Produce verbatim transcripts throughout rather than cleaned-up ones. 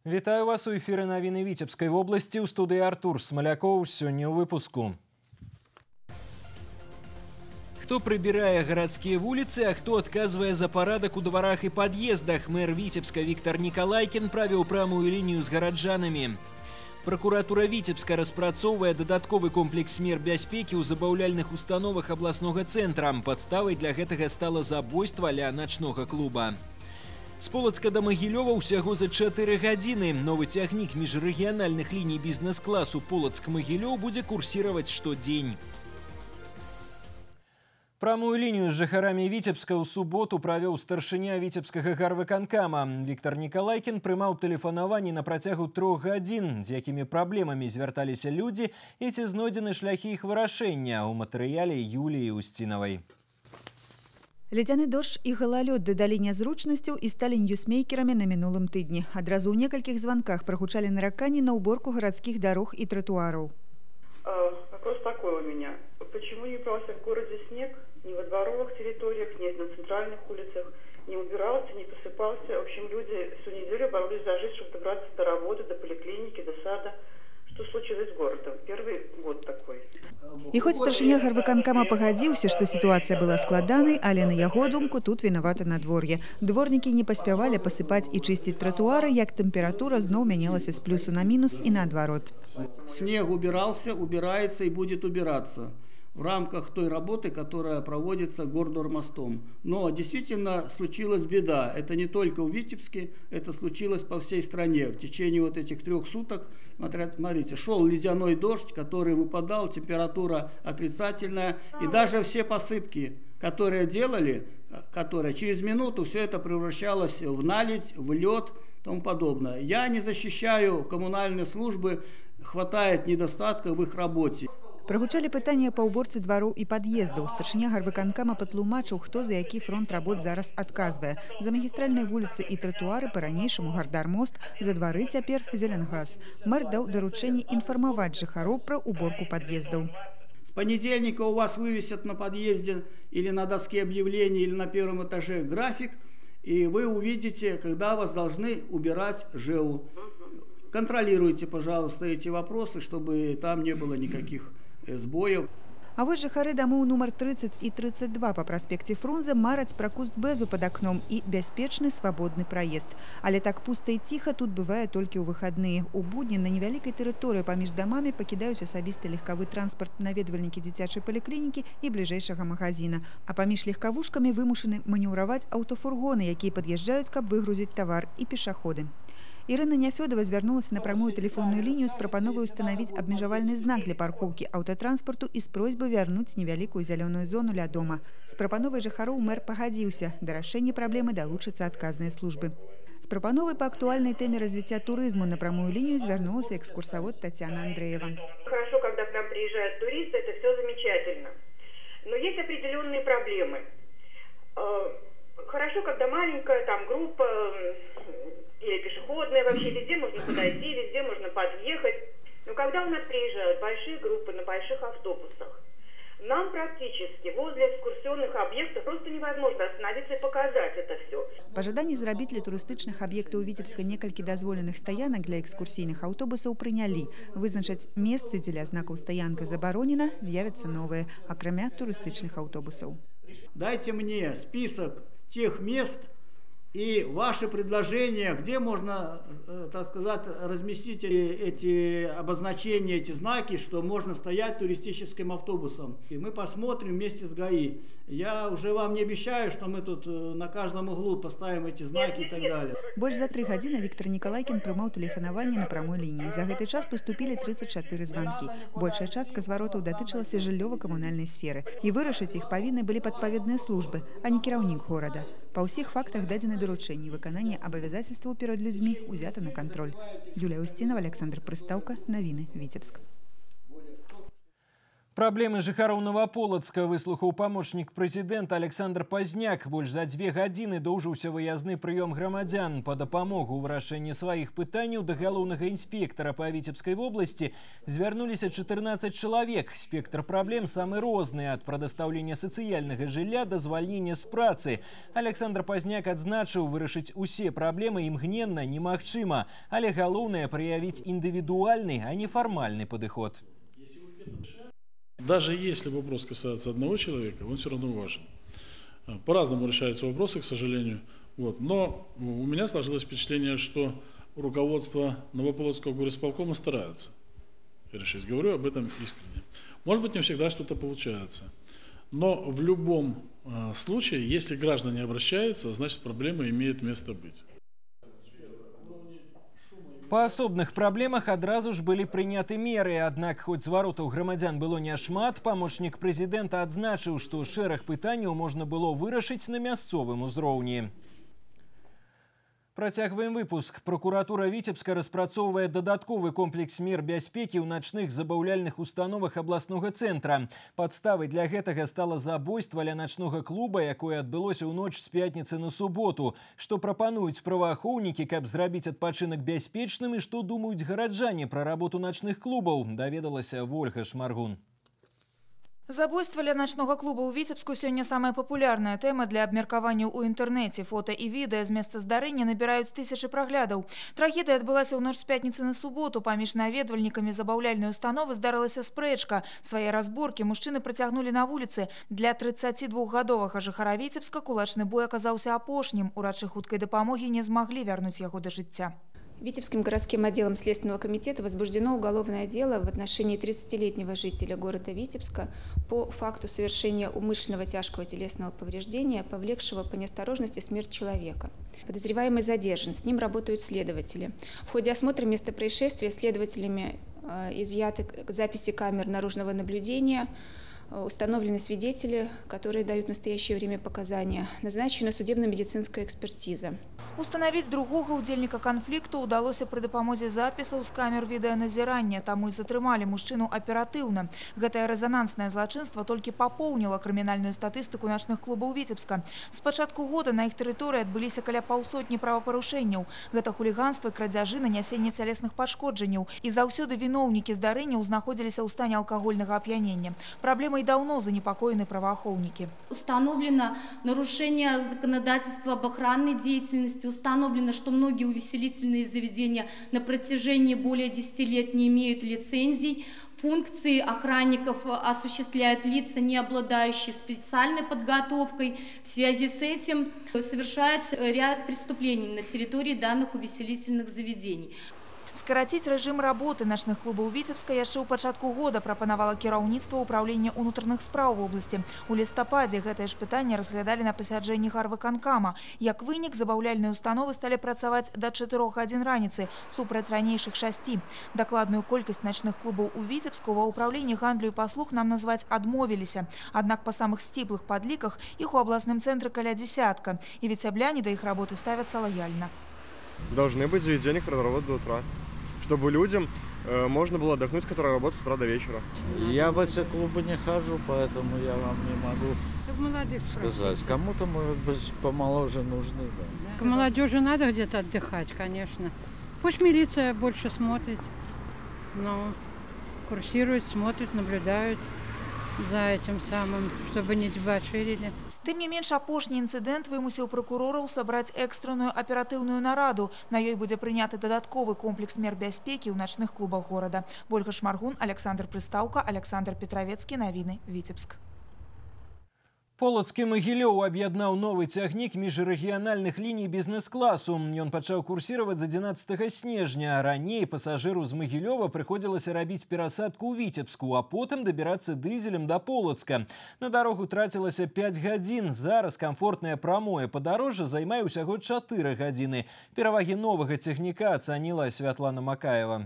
Вітаю вас у эфіры навіны Віцебскай вобласці. У студыі Артур Смалякоў. Сёння ў выпуску. Хто прыбірае гарадскія вуліцы, а хто адказвае за парадак у дварах і пад'ездах? Мэр Віцебска Віктор Николайкін правіў прамую лінію з гараджанамі. Пракуратура Віцебска распрацоўвае дадатковы комплекс мер бяспекі ў забаўляльных установах абласнога цэнтра. Падставай для гэтага стала забойства ля начнога клуба. З Полацка да Магілёва ўсяго за чатыры гадзіны. Новы цягнік міжрэгіянальных ліній бізнес-класу Полацк-Магілёў будзе курсіраваць штодзень. Прамую лінію з жыхарамі Віцебска ў суботу правёў старшыня Віцебскага гарвыканкама. Віктор Николайкін прымаў тэлефанаванні на працягу трох гадзін, з якімі праблемамі звярталіся людзі і ці знойдзены шляхі іх вырашэння ў матэрыяле Юліі Усцінавай. Ледзяны дождж і галалёд дадалі нязручнасцяў і сталі ньюсмейкерамі на мінулым тыдні. Адразу ў некалькіх званках прагучалі нараканні на уборку гарадскіх дарог і тротуараў. Вопрос такой у меня. Почему не брался в городе снег ни во дворовых территориях, ни на центральных улицах, не убирался, не посыпался? В общем, люди всю неделю боролись за жизнь, чтобы добраться до работы, до поликлиники, до сада. Что случилось с городом? Первый год такой. І хоць старшыня гарвыканкама пагадзіўся, што сітуацыя была складанай, але на яго думку тут вінавата надвор'е. Дворнікі не паспявалі пасыпаць і чысціць тратуары, як тэмпература зноў мянялася з плюсу на мінус і наадварот. Снег убирался, убирается и будет убираться в рамках той работы, которая проводится гордормостом. Но действительно случилась беда. Это не только в Витебске, это случилось по всей стране. В течение вот этих трех суток, смотрите, шел ледяной дождь, который выпадал, температура отрицательная. И даже все посыпки, которые делали, которые через минуту все это превращалось в наледь, в лед и тому подобное. Я не защищаю коммунальные службы, хватает недостатков в их работе. Прагучалі пытанні па ўборцы двароў і пад'ездаў. Старшыня гарвыканкама патлумачыў, хто за які фронт работ зараз адказвае. За магістральныя вуліцы і тратуары па-ранейшаму гардар-мост, за двары цяпер зеленгаз. Мэр даў даручэнне інфармаваць жыхароў пра уборку пад'ездаў. С понедельника у вас вывесят на подъезде или на доске объявлений, или на первом этаже график, и вы увидите, когда вас должны убирать ЖЭУ. Контролируйте, пожалуйста, эти вопросы, чтобы там не было никаких сбоев. А вось жыхары дамоў нумар трыццаць і трыццаць два па праспекце Фрунзе мараць пра куст бэзу пад акном і бяспечны свабодны праезд. Але так пуста і ціха тут бывае толькі ў выхадныя. У будні на невялікай тэрыторыі паміж дамамі пакідаюць асабісты легкавы транспарт наведвальнікі дзіцячай паліклінікі і бліжэйшага магазіна. А паміж легкавушкамі вымушаны манеўраваць аўтафургоны, якія пад'язджаюць, каб выгрузіць тавар, і пешаходы. Ірына Няфёдова звярнулася на прамую тэлефонную лінію з прапановай устанавіць абмежавальны знак для паркоўкі аўтатранспарту і з просьбай вярнуць невялікую зялёную зону ля дома. З прапановай жыхароў мэр пагадзіўся. Да рашэння праблемы далучацца адказныя службы. З прапановай па актуальнай тэме развіцця турызму на прамую лінію звярнулася экскурсавод Татьяна Андреева. Хорошо, когда к нам приезжают туристы, это все замечательно. Но есть определенные проблемы. Хорошо, когда маленькая там группа или пешеходная, вообще везде можно подойти, везде можно подъехать. Но когда у нас приезжают большие группы на больших автобусах, нам практически возле экскурсионных объектов просто невозможно остановиться и показать это все. Па жаданні зрабіць для турыстычных аб'ектаў Віцебска некалькі дазволеных стаянак для экскурсійных аўтобусаў прынялі. Вызначаць месцы дзеля знакаў стаянка забаронена, з'явяцца новыя, акрамя турыстычных аўтобусаў. Дайте мне список тех мест и ваши предложения, где можно, так сказать, разместить эти обозначения, эти знаки, что можно стоять туристическим автобусом. И мы посмотрим вместе с ГАИ. Я уже вам не обещаю, что мы тут на каждом углу поставим эти знаки и так далее. Больш за тры гадзіны Віктор Николайкін прымаў тэлефанаванне на прамой лініі. За гэты час паступілі трыццаць чатыры званкі. Большая частка зваротаў датычылася жыллёва-камунальнай сферы. І вырашыць іх павінны былі падпаведныя службы, а не кіраўнік горада. Па ўсіх фактах дадзены даручэнні. Выкананне абавязацельстваў перад людзьмі ўзята на кантроль. Юлія Усцінава, Александр Прыстаўка, навіны Віцебск. Праблемы жыхароў Новополацка выслухаў памочнік прэзідэнта Александр Пазняк. Больш за дзве гадзіны доўжыўся выязны прыём грамадзян. Па дапамогу ў вырашэнні сваіх пытанняў да галоўнага інспектара па Віцебскай вобласці звярнуліся чатырнаццаць чалавек. Спектр праблем самы розны, ад прадастаўлення сацыяльнага жылля да звальнення з працы. Александр Пазняк адзначыў, вырашыць усе праблемы імгненна немагчыма, але галоўнае праявіць індывідуальны, а не фармальны падыход. Даже если вопрос касается одного человека, он все равно важен. По-разному решаются вопросы, к сожалению. Вот. Но у меня сложилось впечатление, что руководство Новополоцкого горисполкома старается решить. Говорю об этом искренне. Может быть, не всегда что-то получается. Но в любом э, случае, если граждане обращаются, значит, проблема имеет место быть. Па асобных праблемах адразу ж былі прыняты меры, аднак хоць зваротаў грамадзян было няшмат, памочнік прэзідэнта адзначыў, што шэраг пытанняў можна было вырашыць на мясцовым узроўні. Працягваем выпуск. Прокуратура Віцебска распрацоўвае дадатковы комплекс мер бяспекі ў начных забаўляльных установах абласнога цэнтра. Падставай для гэтага стала забойства ля начнога клуба, якое адбылося ў ноч з пятніцы на суботу. Што прапануюць праваахоўнікі, каб зрабіць адпачынак бяспечным, і што думаюць гараджане пра работу начных клубаў, даведалася Ольга Шмаргун. Забойство ля начнога клуба ў Віцебску сёння самая папулярная тэма для абмеркавання ў інтэрнэце. Фота і відэа з месца здарэння набіраюць тысячы праглядаў. Трагедыя адбылася ў ноч з пятніцы на суботу. Паміж наведвальнікамі забаўляльнай установы здарылася спрэчка. Свае разборкі мужчыны працягнулі на вуліцы. Для трыццацідвухгадовага жыхара Віцебска кулачны бой аказаўся апошнім. Урачы хуткай дапамогі не змаглі вярнуць яго да жыцця. Витебским городским отделом Следственного комитета возбуждено уголовное дело в отношении тридцатилетнего жителя города Витебска по факту совершения умышленного тяжкого телесного повреждения, повлекшего по неосторожности смерть человека. Подозреваемый задержан, с ним работают следователи. В ходе осмотра места происшествия следователями э, изъяты записи камер наружного наблюдения, установлены свидетели, которые дают в настоящее время показания. Назначена судебно-медицинская экспертиза. Установіць другога ўдзельніка канфлікту ўдалося пры дапамозе запісаў з камер відэаназірання, таму і затрымалі мужчыну аператыўна. Гэтае рэзананснае злачынства толькі папоўніла крымінальную статыстыку начных клубаў Віцебска. З пачатку года на іх тэрыторыі адбыліся каля паўсотні правапарушэнняў. Гэта хуліганства, крадзяжы, нанясенне цялесных пашкоджанняў. І заўсёды віноўнікі здарэнняў знаходзіліся ў стане алкагольнага ап'янення. Праблемай давно занепокоены правоохранители. Установлено нарушение законодательства об охранной деятельности. Установлено, что многие увеселительные заведения на протяжении более десяти лет не имеют лицензий. Функции охранников осуществляют лица, не обладающие специальной подготовкой. В связи с этим совершается ряд преступлений на территории данных увеселительных заведений. Скараціць рэжым работы начных клубаў Віцебска яшчэ ў пачатку года прапанавала кіраўніцтва ўправлення ўнутраных спраў вобласці. У лістападзе гэтае ж пытанне разглядалі на пасяджэнні гарвыканкама. Як вынік, забаўляльныя установы сталі працаваць да чатырох гадзін раніцы, супраць ранейшых шасці. Дакладную колькасць начных клубаў у Віцебску ва ўправленні гандлю і паслуг нам назваць адмовіліся. Аднак па самых сціплых падліках іх у абласным цэнтры каля десятка, і віцебляне да іх работы ставяцца лаяльна. Должны быть заведения, которые работают до утра, чтобы людям э, можно было отдохнуть, которые работают с утра до вечера. Я в эти клубы не хожу, поэтому я вам не могу сказать. Кому-то, может быть, помоложе нужны. Да. К молодежи надо где-то отдыхать, конечно. Пусть милиция больше смотрит, но курсирует, смотрит, наблюдают за этим самым, чтобы не дебоширили. Тым не менш, апошні інцыдэнт вымусіў пракурораў сабраць экстранную аператыўную нараду. На ёй будзе прыняты дадатковы комплекс мер бяспекі ў начных клубах горада. Ольга Шмаргун, Александр Прыстаўка, Александр Петровецкі. Навіны, Віцебск. Полацкі Магілёў аб'яднаў новы цягнік міжрэгіянальных ліній бізнес-класу. Ён пачаў курсировать з адзінаццатага снежня. Раней пасажыру з Магілёва прыходзілася рабіць перасадку ў Віцебску, а потым дабірацца дызелем да Полацка. На дарогу трацілася пяць гадзін. Зараз камфортнае прамое падарожжа займае ўсяго чатыры гадзіны. Перавагі новага цягніка ацаніла Святлана Макаева.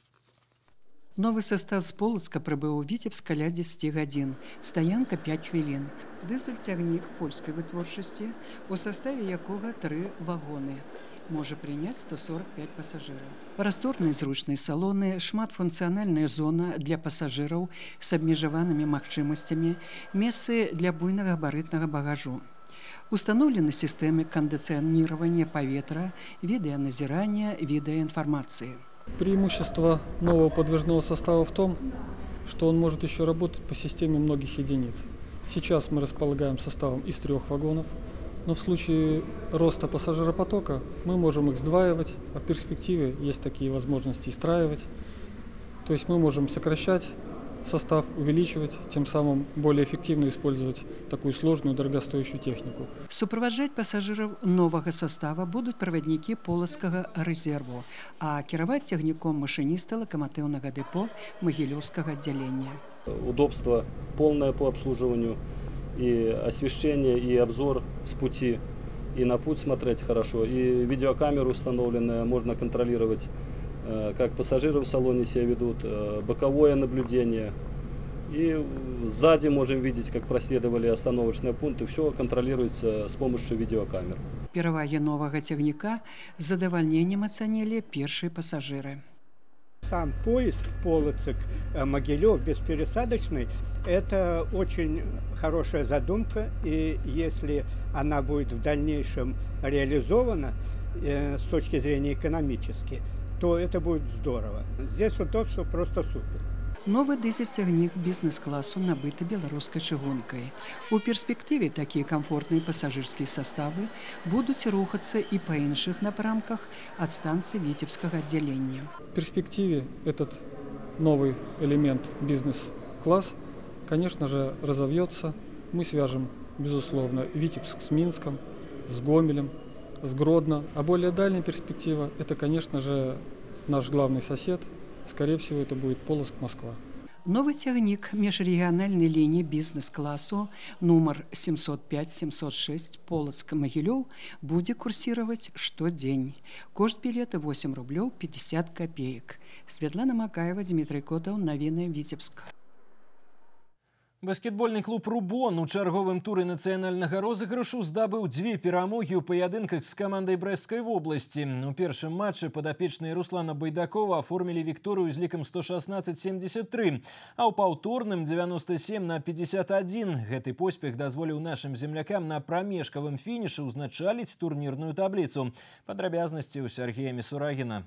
Новый состав з Полацка прыбыў у Віцебск каля дзесяці гадзін. Стаянка пяць хвілін. Дызель-цягнік польскай вытворчасці, у составе якога тры вагоны. можа прыняць сто сорок пять пасажыраў. Прасторныя зручныя салоны, шматфункцыянальная зона для пасажыраў з абмежаванымі магчымасцямі, месцы для буйнагабарытнага багажу. Установлены сістэмы кондиционирования поветра, видеоназирания, видеоинформации. Преимущество нового подвижного состава в том, что он может еще работать по системе многих единиц. Сейчас мы располагаем составом из трех вагонов, но в случае роста пассажиропотока мы можем их сдваивать, а в перспективе есть такие возможности и страивать. То есть мы можем сокращать состав, увеличивать, тем самым более эффективно использовать такую сложную, дорогостоящую технику. Суправаджаць пассажиров нового состава будут проводники Полоцкого резерву, а кіраваць цягніком машиниста локомотивного депо Могилевского отделения. Удобство полное по обслуживанию, и освещение, и обзор с пути, и на путь смотреть хорошо, и видеокамеру установленная, можно контролировать, как пассажиры в салоне себя ведут, боковое наблюдение. И сзади можем видеть, как проследовали остановочные пункты. Все контролируется с помощью видеокамер. Перавагі нового цягніка з задавальненнем ацанілі першыя пассажиры. Сам поезд Полоцк-Могилев беспересадочный – это очень хорошая задумка, и если она будет в дальнейшем реализована э, с точки зрения экономической, то это будет здорово. Здесь удобство просто супер. Новый дизель-цягнік бизнес-классу набыты белорусской чыгункой. У перспективе такие комфортные пассажирские составы будут рухаться и по іншых напрамках от станции Витебского отделения. В перспективе этот новый элемент бизнес-класс, конечно же, разовьется. Мы свяжем, безусловно, Витебск с Минском, с Гомелем, с Гродно. А более дальняя перспектива – это, конечно же, наш главный сосед. Скорее всего, это будет Полоцк-Москва. Новый цягнік межрегиональной линии бизнес-классу номер семьсот пять семьсот шесть Полоцк-Могилев будет курсировать штодень. Кошт билета восемь рублей пятьдесят копеек. Светлана Макаева, Дмитрий Котов, Новины, Витебск. Баскетбольны клуб «Рубон» у чарговым туры нацыянальнага розыгрышу здабыў дзве перамогі ў паядынках з камандай Брэсцкай вобласці. У першым матчы падапечныя Руслана Байдакова аформілі вікторыю з лікам сто шестнадцать семьдесят три, а ў паўторным девяносто семь на пятьдесят один. Гэты поспех дазволіў нашым землякам на прамежкавым фінішы ўзначаліць турнірную табліцу. Падрабязнасці ў Сергея Мисурагіна.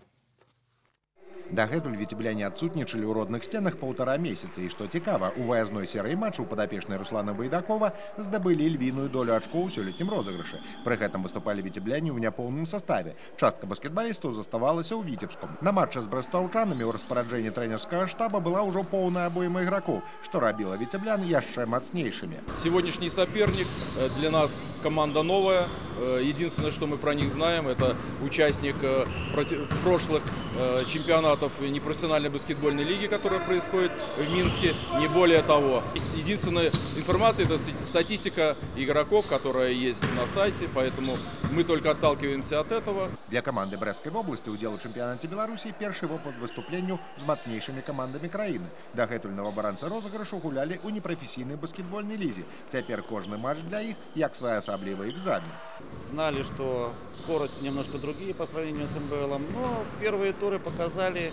Дагэтуль віцебляне адсутнічалі ў родных сценах паўтара месяца. І што цікава, у выязной серыі матчаў падапечныя Руслана Байдакова здабылі львіную долю ачкоў у сёлетнім розыгрышы. Пры гэтым выступалі віцебляне ў няпоўным саставе. Частка баскетбалістаў заставалася ў Віцебску. На матчы з брэстаўчанамі ў распараджэнні трэнерскага штаба была ўжо поўная абойма ігракоў, што рабіла віцеблян яшчэ мацнейшымі. Сегодняшний соперник для нас команда новая. Единственное, что мы про них знаем, это участник прошлых чемпионатов непрофессиональной баскетбольной лиги, которая происходит в Минске, не более того. Единственная информация – это статистика игроков, которая есть на сайте, поэтому мы только отталкиваемся от этого. Для команды Брэсцкай вобласці ўдзел у чэмпіянаце Беларусі першы вопыт выступленню з мацнейшымі камандамі краіны. Дагэтуль новабаранцы розыгрышу гулялі ў непрафесійнай баскетбольнай лізе. Цяпер кожны матч для іх як своеасаблівы экзамен. Знали, что скорости немножко другие по сравнению с эн бэ элом, но первые туры показали,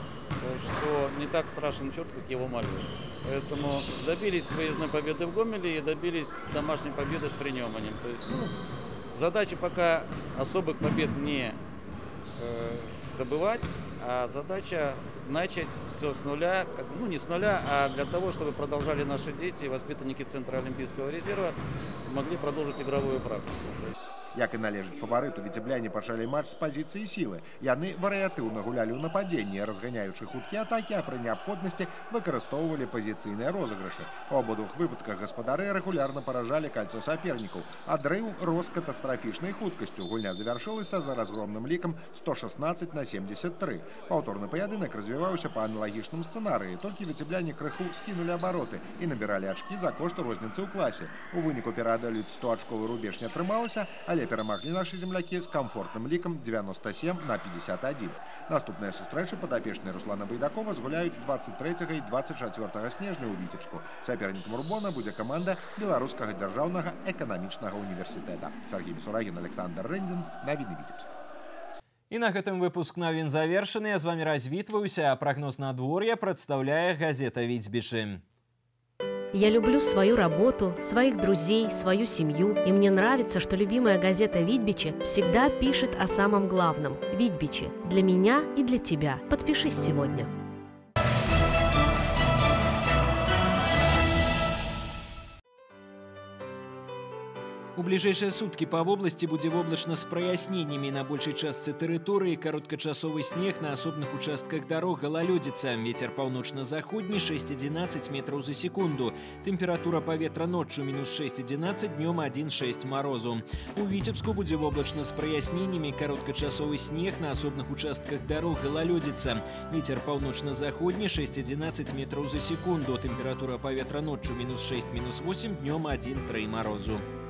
что не так страшен черт, как его малюют. Поэтому добились выездной победы в Гомеле и добились домашней победы с Принеманем. То есть, ну, задача пока особых побед не э, добывать, а задача начать все с нуля, как, ну не с нуля, а для того, чтобы продолжали наши дети, воспитанники Центра Олимпийского резерва, могли продолжить игровую практику. Як і належыць фаварыту, віцебляне пачалі матч з пазіцыі сілы. Яны варыятыўна гулялі ў нападзенні, разганяючы хуткія атакі, а пры неабходнасці выкарыстоўвалі пазіцыйныя розыгрышы. У абодвух выпадках гаспадары рэгулярна паражалі кальцо сапернікаў. Адрыў рос катастрафічнай хуткасцю. Гульня завяршылася за разгромным лікам сто шестнадцать на семьдесят три. Паўторны паядынак развіваўся па аналагічным сцэнарыі, толькі віцебляне крыху скінулі абароты і набіралі ачкі за кошт розніцы ў класе. У выніку пераадолець сто ачковы рубеж не атрымалася, але перамаглі нашы землякі з камфортным лікам девяносто семь на пятьдесят один. Наступныя сустрэчы падапечныя Руслана Байдакова згуляюць двадцать трэцяга і двадцать чацвёртага снежня ў Віцебску. Сапернікам Рубона будзе каманда Беларускага дзяржаўнага эканамічнага універсітэта. Сергей Мисурагін, Александр Рэндзін, Навіны, Віцебск. І на гэтым выпуск навін завершаны. Я з вами развітваюся, а прогноз надвор'я представляе газета «Витьбичи». Я люблю свою работу, своих друзей, свою семью, и мне нравится, что любимая газета «Витьбичи» всегда пишет о самом главном. «Витьбичи» для меня и для тебя. Подпишись сегодня. У ближайшие сутки по области будет облачно с прояснениями. На большей части территории короткочасовый снег, на особых участках дорог гололедица. Ветер полночно-заходний шесть-одиннадцать метров за секунду. Температура поветра ночью минус шесть-одиннадцать, днем один-шесть морозу. У Витебску будет облачно с прояснениями. Короткочасовый снег, на особых участках дорог гололедица. Ветер полночно-заходний шесть-одиннадцать метров за секунду. Температура поветра ночью минус шесть, минус восемь, днем один-три морозу.